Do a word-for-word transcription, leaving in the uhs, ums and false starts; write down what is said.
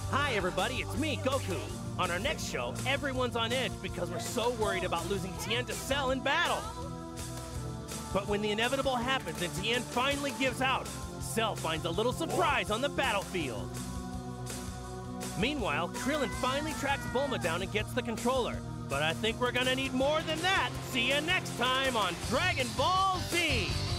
Hi everybody, it's me, Goku. On our next show, everyone's on edge because we're so worried about losing Tien to Cell in battle. But when the inevitable happens and Tien finally gives out, Cell finds a little surprise on the battlefield. Meanwhile, Krillin finally tracks Bulma down and gets the controller. But I think we're gonna need more than that. See you next time on Dragon Ball Z!